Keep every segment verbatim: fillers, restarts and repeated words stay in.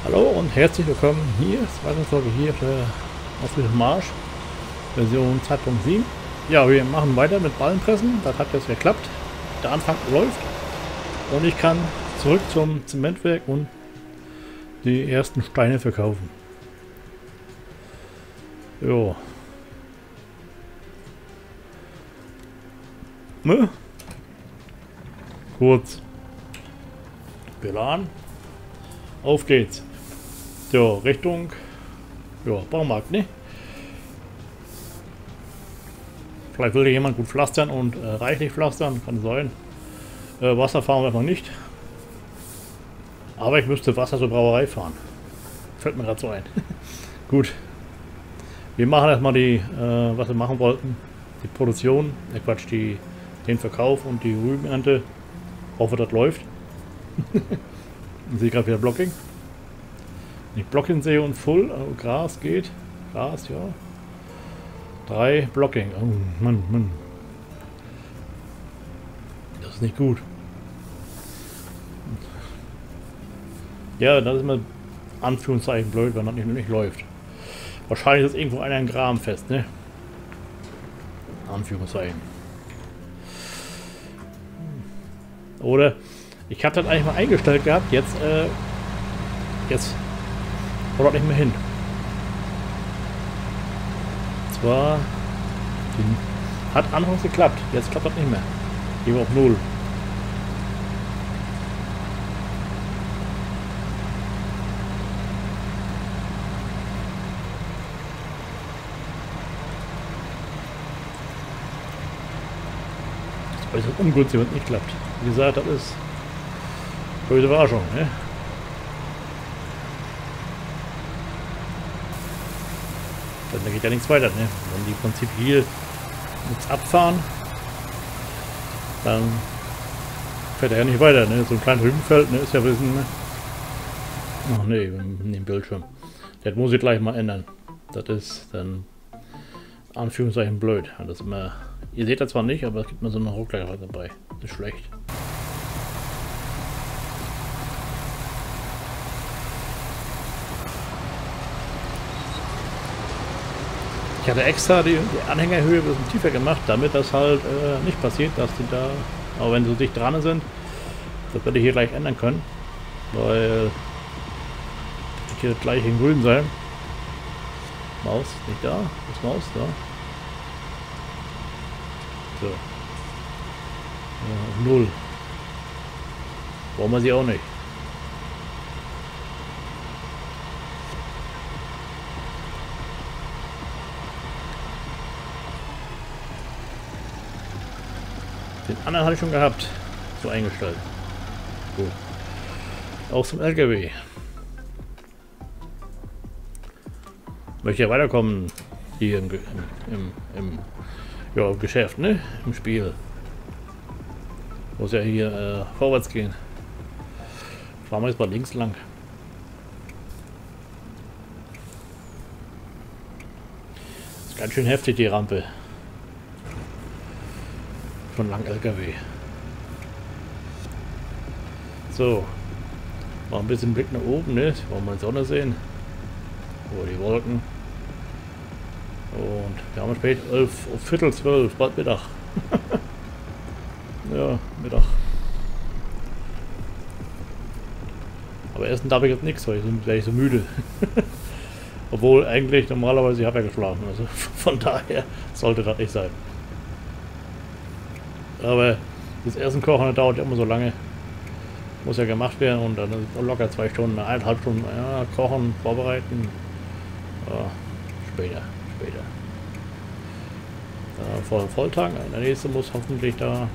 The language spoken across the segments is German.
Hallo und herzlich willkommen hier, zweite Folge hier auf der Ausbildung Marsch, Version zwei Punkt sieben. Ja, wir machen weiter mit Ballenpressen, das hat jetzt geklappt, der Anfang läuft und ich kann zurück zum Zementwerk und die ersten Steine verkaufen. Jo. Ne? Kurz beladen. Auf geht's. So, Richtung ja, Baumarkt, ne? Vielleicht will jemand gut pflastern und äh, reichlich pflastern, kann sein. Äh, Wasser fahren wir noch nicht. Aber ich müsste Wasser zur Brauerei fahren. Fällt mir gerade so ein. Gut. Wir machen erstmal die, äh, was wir machen wollten. Die Produktion, äh Quatsch, die, den Verkauf und die Rübenernte. Hoffe, das läuft. Ich sehe gerade wieder Blocking. Wenn ich Blocking sehe und Full, also Gras geht. Gras, ja. Drei Blocking. Oh Mann, Mann. Das ist nicht gut. Ja, das ist immer Anführungszeichen blöd, wenn das nicht, nicht läuft. Wahrscheinlich ist irgendwo einer ein Graben fest, ne? Anführungszeichen. Oder ich habe das eigentlich mal eingestellt gehabt, jetzt, äh, jetzt kommt das nicht mehr hin. Zwar die, hat anfangs geklappt, jetzt klappt das nicht mehr. Gehen wir auf null. Das ist ungünstig, wenn es nicht klappt. Wie gesagt, das ist böse Überraschung, ne? Dann geht ja nichts weiter, ne? Wenn die im Prinzip hier nichts abfahren, dann fährt er ja nicht weiter, ne? So ein kleines Rübenfeld, ne? Ist ja wissen, ne? Ach ne, in dem Bildschirm. Das muss ich gleich mal ändern. Das ist dann Anführungszeichen blöd. Das ist immer, ihr seht das zwar nicht, aber es gibt mir so eine Ruckler dabei. Das ist schlecht. Ich hatte extra die, die Anhängerhöhe ein bisschen tiefer gemacht, damit das halt äh, nicht passiert, dass die da, aber wenn sie so dicht dran sind, das werde ich hier gleich ändern können, weil ich hier gleich in grün sein. Maus, nicht da, ist Maus da. So. Ja, null. Brauchen wir sie auch nicht. Den anderen hatte ich schon gehabt. So eingestellt. Gut. Auch zum L K W. Möchte ja weiterkommen hier im, im, im, im ja, Geschäft, ne? Im Spiel. Muss ja hier äh, vorwärts gehen. Fahren wir jetzt mal links lang. Ist ganz schön heftig die Rampe. Von lang L K W. So. Mal ein bisschen Blick nach oben, ne? Wollen wir die Sonne sehen. Oh, die Wolken. Und wir haben spät elf, Viertel zwölf, bald Mittag. Ja, Mittag. Aber essen darf ich jetzt nichts, weil ich so, weil ich so müde. Obwohl eigentlich normalerweise ich habe ja geschlafen. Also von daher sollte das nicht sein. Aber das Essen kochen das dauert ja immer so lange. Muss ja gemacht werden und dann locker zwei Stunden, eineinhalb Stunden ja, kochen, vorbereiten. Ja, später, später. Ja, vor dem Volltag, der nächste muss hoffentlich da.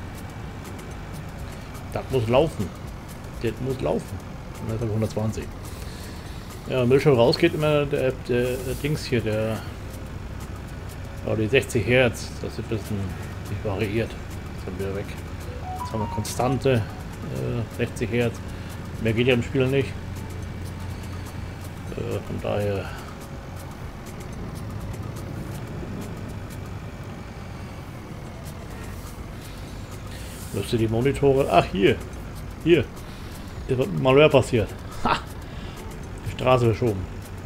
Das muss laufen. Das muss laufen. Und das ist hundertzwanzig. Ja, wenn Bildschirm rausgeht immer der, der, der Dings hier, der. Oh, die sechzig Hertz, das ist ein bisschen sich variiert. Dann wieder weg. Jetzt haben wir konstante äh, sechzig Hertz. Mehr geht ja im Spiel nicht. Äh, von daher. Müsste die Monitore. Ach hier. Hier. Ist was mit Malware passiert. Ha! die Straße verschoben.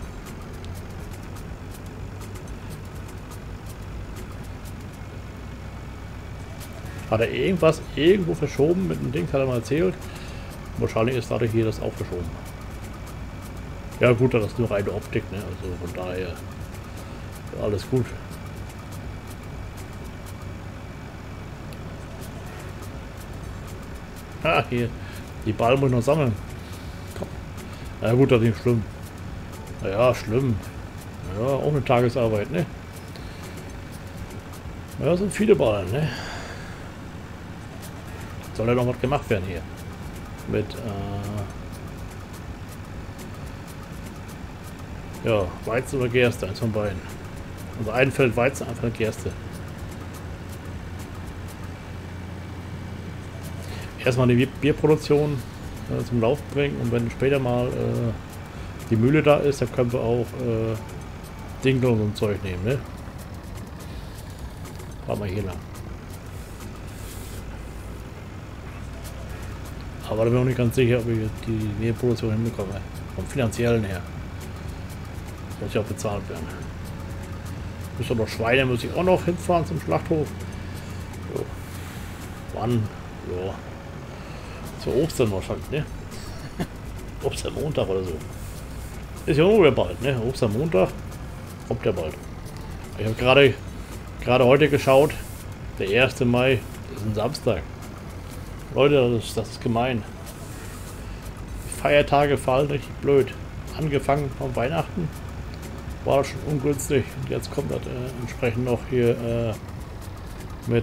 Hat er irgendwas irgendwo verschoben mit dem Ding, hat er mal erzählt. Wahrscheinlich ist dadurch hier das auch verschoben. Ja gut, das ist nur reine Optik, ne? Also von daher alles gut. Ah, hier. Die Ball muss ich noch sammeln. Na ja, gut, das ist nicht schlimm. Naja, schlimm. Ja, auch eine Tagesarbeit, ne? Ja, das sind viele Ballen, ne? Soll ja noch was gemacht werden hier. Mit, äh ja, Weizen oder Gerste, eins von beiden. Also ein Feld Weizen, ein Feld Gerste. Erstmal die Bierproduktion äh, zum Lauf bringen und wenn später mal äh, die Mühle da ist, dann können wir auch äh, Dinkel und so ein Zeug nehmen, ne? Fahren wir hier lang. Aber da bin ich noch nicht ganz sicher, ob ich die Bierproduktion hinbekomme. Vom finanziellen her. Muss ja auch bezahlt werden. Muss doch noch Schweine, muss ich auch noch hinfahren zum Schlachthof. So. Wann? Ja. Zu Ostern wahrscheinlich, ne? Ostermontag oder so. Ist ja nur wieder bald, ne? Ostermontag kommt ja bald. Ich habe gerade gerade heute geschaut, der erste Mai ist ein Samstag. Leute, das ist, das ist gemein. Die Feiertage fallen richtig blöd. Angefangen von Weihnachten war das schon ungünstig. Und jetzt kommt das äh, entsprechend noch hier äh, mit.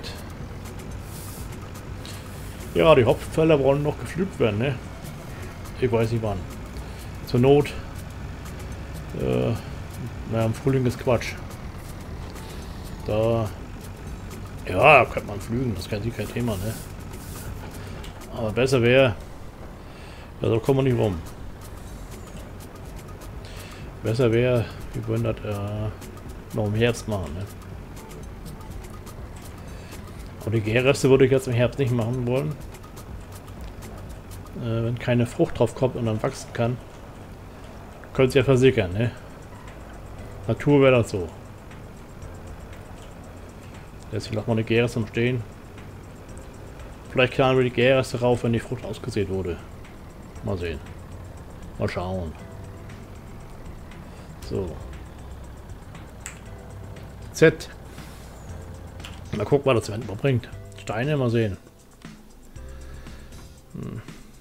Ja, die Hopfenfelder wollen noch gepflügt werden, ne? Ich weiß nicht wann. Zur Not. Äh, naja, im Frühling ist Quatsch. Da. Ja, könnte man pflügen, das ist kein, kein Thema, ne? Aber besser wäre. Ja, so kommen wir nicht rum. Besser wäre, wir würden das äh, noch im Herbst machen, ne? Aber die Gärreste würde ich jetzt im Herbst nicht machen wollen. Äh, wenn keine Frucht drauf kommt und dann wachsen kann, könnte es ja versickern, ne? Natur wäre das so. Jetzt lassen wir eine Gärreste am Stehen. Vielleicht knallen wir die Gärreste rauf, wenn die Frucht ausgesät wurde. Mal sehen. Mal schauen. So. Z. Mal gucken, was das Zement mal bringt. Steine, mal sehen. Hm.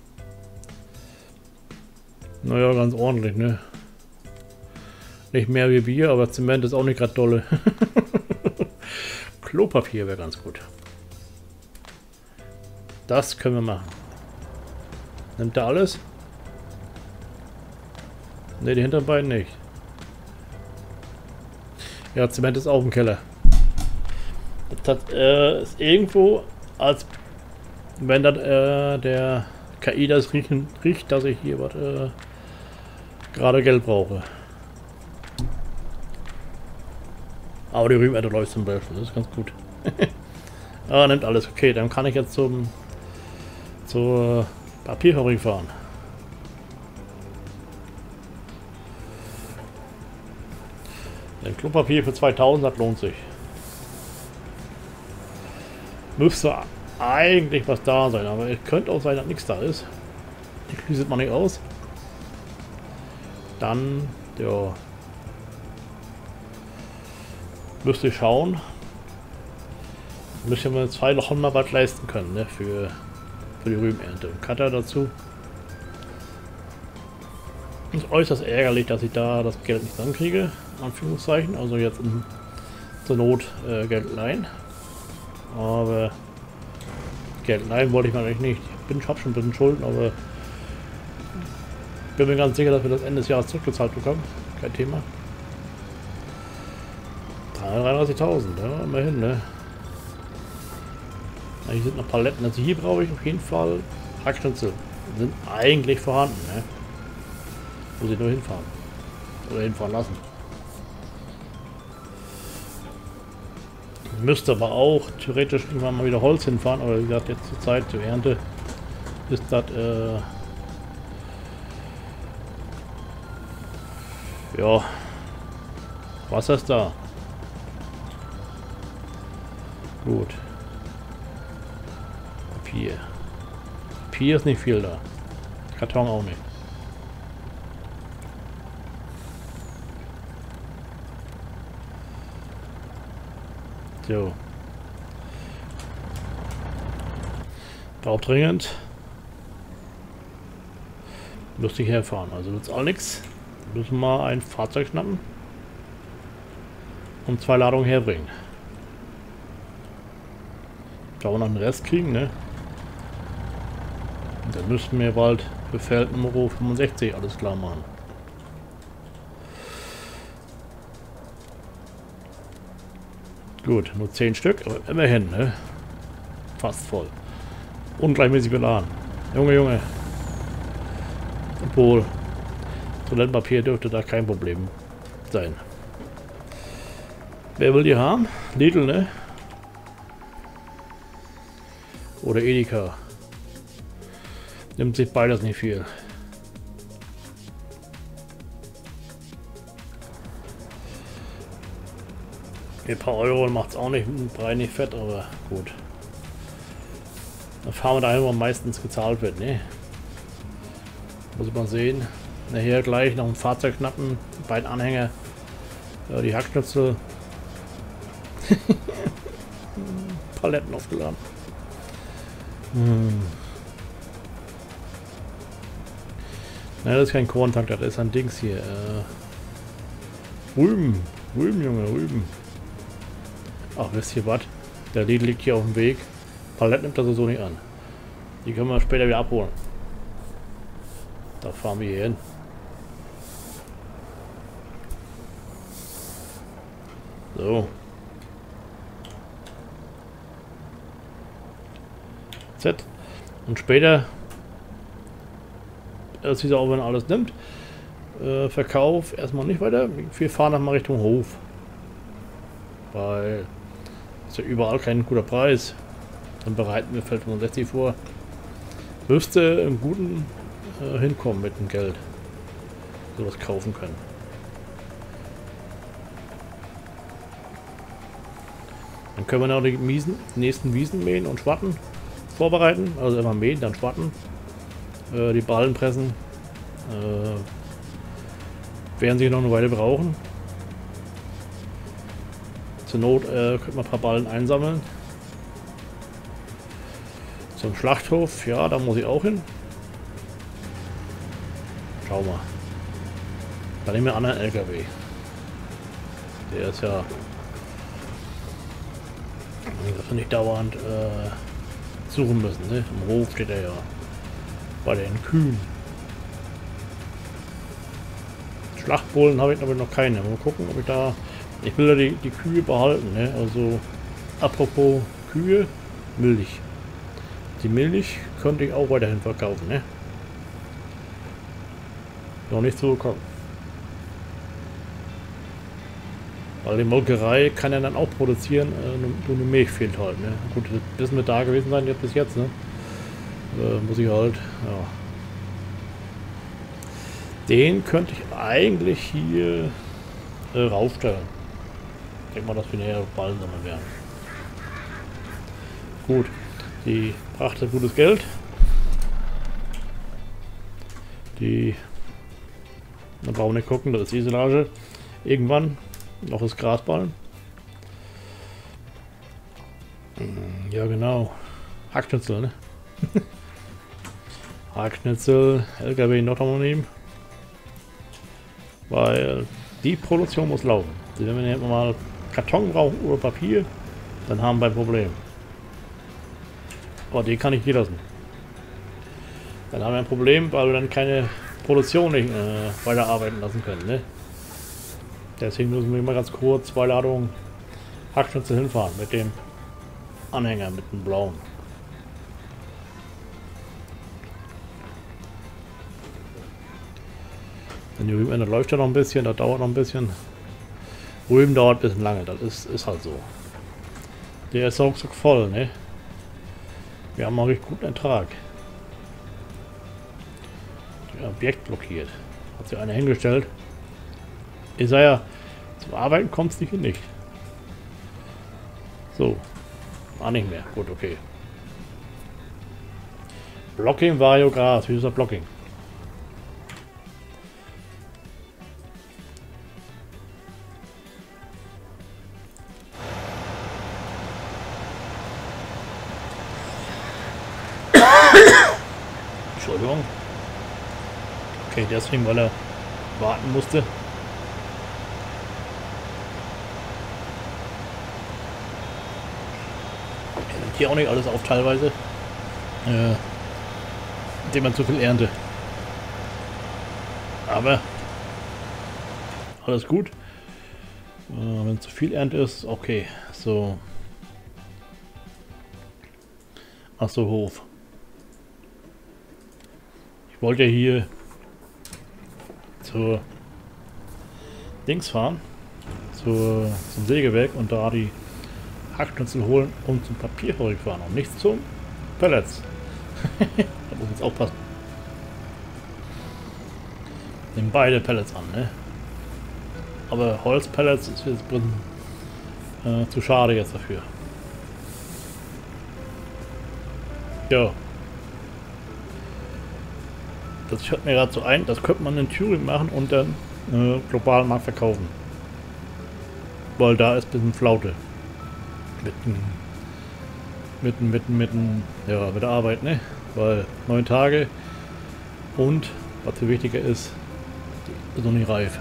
Naja, ganz ordentlich, ne? Nicht mehr wie Bier, aber Zement ist auch nicht gerade dolle. Klopapier wäre ganz gut. Das können wir machen. Nimmt er alles? Ne, die hinteren beiden nicht. Ja, Zement ist auch im Keller. Das hat, äh, ist irgendwo, als wenn das, äh, der K I das riechen, riecht, dass ich hier was äh, gerade Geld brauche. Aber die Rübenerde läuft zum Beispiel, das ist ganz gut. Ah, nimmt alles. Okay, dann kann ich jetzt zum zur Papierfabrik fahren. Ein Klopapier für zweitausend, das lohnt sich. Müsste eigentlich was da sein, aber es könnte auch sein, dass nichts da ist. Die schließt man nicht aus. Dann, ja, müsste ich schauen. Müssen wir zwei Wochen mal was leisten können, ne, für, für die Rübenernte. Und Cutter dazu. Ist äußerst ärgerlich, dass ich da das Geld nicht ankriege, Anführungszeichen. Also jetzt in, zur Not äh, Geld leihen. Aber Geld leihen wollte ich mir eigentlich nicht. Ich bin, ich hab schon ein bisschen Schulden, aber bin mir ganz sicher, dass wir das Ende des Jahres zurückgezahlt bekommen. Kein Thema. dreiunddreißigtausend, ja, immerhin, ne? Hier sind noch Paletten. Also hier brauche ich auf jeden Fall Hackschnitzel. Sind eigentlich vorhanden, ne? Muss ich nur hinfahren. Oder hinfahren lassen. Ich müsste aber auch theoretisch irgendwann mal wieder Holz hinfahren, aber wie gesagt, jetzt zur Zeit, zur Ernte, ist das äh, Ja. Wasser ist da. Gut. Papier. Papier ist nicht viel da. Karton auch nicht. So. Braucht dringend. Müsste ich herfahren. Also nützt auch nichts. Müssen wir mal ein Fahrzeug schnappen. Und zwei Ladungen herbringen. Da wir noch den Rest kriegen, ne? Und dann müssten wir bald für Feld Nummer fünfundsechzig alles klar machen. Gut, nur zehn Stück, aber immerhin, ne? Fast voll. Ungleichmäßig beladen. Junge, Junge. Obwohl, Toilettenpapier dürfte da kein Problem sein. Wer will die haben? Lidl, ne? Oder Edeka. Nimmt sich beides nicht viel. Ein paar Euro macht es auch nicht, ein Brei nicht fett, aber gut. Dann fahren wir dahin, wo meistens gezahlt wird, ne? Muss man sehen. Nachher gleich noch ein Fahrzeug schnappen, die beiden Anhänger, ja, die Hackschnitzel. Paletten aufgeladen. Hm. Nein, das ist kein Korntank, das ist ein Dings hier. Äh, Rüben. Rüben, Junge, Rüben. Ach, wisst ihr was? Der Lied liegt hier auf dem Weg. Paletten nimmt das so nicht an. Die können wir später wieder abholen. Da fahren wir hier hin. So. Z. Und später, das ist auch, wenn er alles nimmt, äh, Verkauf erstmal nicht weiter. Wir fahren dann mal Richtung Hof. Weil ist ja überall kein guter Preis. Dann bereiten wir Feld fünfundsechzig vor. Müsste im Guten äh, hinkommen mit dem Geld. So was kaufen können. Dann können wir noch die Miesen, nächsten Wiesen mähen und schwatten vorbereiten. Also immer mähen, dann schwatten. Äh, die Ballen pressen. Äh, werden sie noch eine Weile brauchen. Zur Not äh, könnte man ein paar Ballen einsammeln. Zum Schlachthof, ja, da muss ich auch hin. Schau mal. Dann nehmen wir einen anderen L K W. Der ist ja... dass wir nicht dauernd äh, suchen müssen. Ne? Im Hof steht er ja. Bei den Kühen. Schlachtbullen habe ich aber noch keine. Mal gucken, ob ich da... Ich will ja die, die Kühe behalten. Ne? Also, apropos Kühe, Milch. Die Milch könnte ich auch weiterhin verkaufen. Ne? Noch nicht so gekommen. Weil die Molkerei kann ja dann auch produzieren, äh, nur eine Milch fehlt halt. Ne? Gut, das müssen wir da gewesen sein jetzt bis jetzt. Ne? Äh, muss ich halt, ja. Den könnte ich eigentlich hier äh, raufstellen. Ich denke mal, dass wir näher Ballen sammeln werden. Gut, die brachte gutes Geld. Die, dann brauchen wir nicht gucken, das ist die Silage. Irgendwann noch das Grasballen. Ja genau. Hackschnitzel, ne? Hackschnitzel, L K W noch einmal nehmen. Weil die Produktion muss laufen. Wenn wir jetzt mal Karton brauchen oder Papier, dann haben wir ein Problem. Aber die kann ich hier lassen. Dann haben wir ein Problem, weil wir dann keine Produktion nicht äh, weiterarbeiten lassen können. Ne? Deswegen müssen wir mal ganz kurz zwei Ladungen Hackschnitzel hinfahren mit dem Anhänger, mit dem blauen. Denn die Rübenende läuft ja noch ein bisschen, das dauert noch ein bisschen. Rüben dauert ein bisschen lange, das ist, ist halt so. Der ist auch so voll, ne? Wir haben auch richtig guten Ertrag. Das Objekt blockiert. Hat sich einer hingestellt. Ich sag ja, zum Arbeiten kommt es nicht hin, nicht. So. War nicht mehr. Gut, okay. Blocking Vario Gras. Wie ist das Blocking? Entschuldigung. Okay, deswegen, weil er warten musste. Ja, nimmt hier auch nicht alles auf teilweise. Äh, indem man zu viel ernte. Aber alles gut. Äh, wenn zu viel Ernte ist, okay. So. Ach so, Hof. Ich wollte hier zur Dings fahren, zur, zum Sägewerk und da die Hackschnitzel holen und zum Papierfabrik fahren und nicht zum Pellets. Da muss jetzt aufpassen. Nehmen beide Pellets an, ne? Aber Holzpellets ist jetzt äh, zu schade jetzt dafür. Ja. Das fällt mir gerade so ein, das könnte man in Thüringen machen und dann äh, global mal verkaufen. Weil da ist ein bisschen Flaute. Mitten, mitten, mitten, mitten, ja, mit der Arbeit, ne? Weil neun Tage und, was viel wichtiger ist, ist noch nicht reif.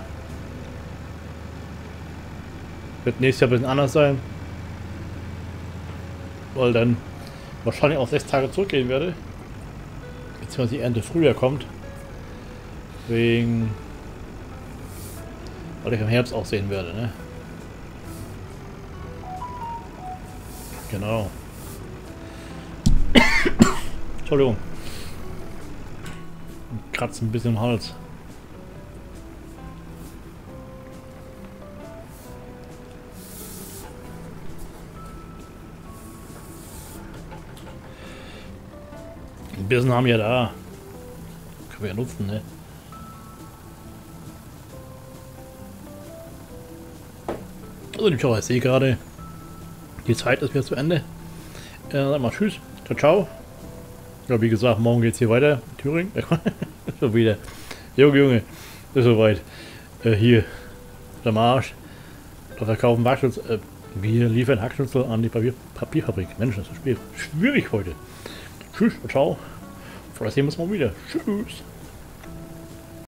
Wird nächstes Jahr ein bisschen anders sein. Weil dann wahrscheinlich auch sechs Tage zurückgehen werde. Beziehungsweise die Ernte früher kommt. Wegen, weil ich im Herbst auch sehen werde, ne? Genau. Entschuldigung. Kratzt ein bisschen im Hals. Ein bisschen haben wir da. Können wir ja nutzen, ne? Also, ich schaue, ich sehe gerade, die Zeit ist wieder zu Ende. Äh, sag mal tschüss. Ciao, ciao. Ja, wie gesagt, morgen geht es hier weiter. Thüringen. Schon wieder. Junge, Junge. Ist soweit. Äh, hier. Der Marsch. Da verkaufen Hackschnitzel. Äh, wir liefern Hackschnitzel an die Papier Papierfabrik. Mensch, das ist schwierig. Schwierig heute. Tschüss, ciao. Vielleicht sehen wir uns mal wieder. Tschüss.